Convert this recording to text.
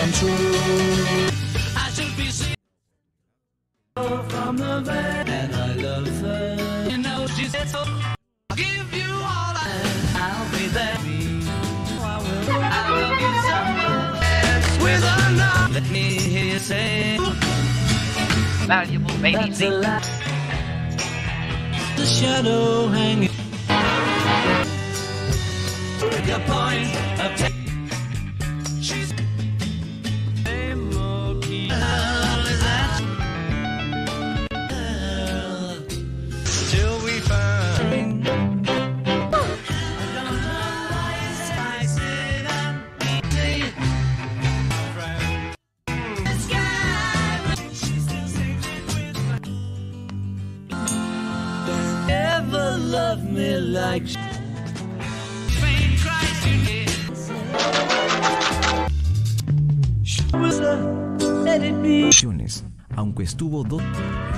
come true. I should be seen from the bed, and I love her. You know she said so. I'll give you all I'll be there. I love you so much. With a love, let me hear you say, valuable baby. The shadow hanging. The point of she's till we find. Never love me like Aunque estuvo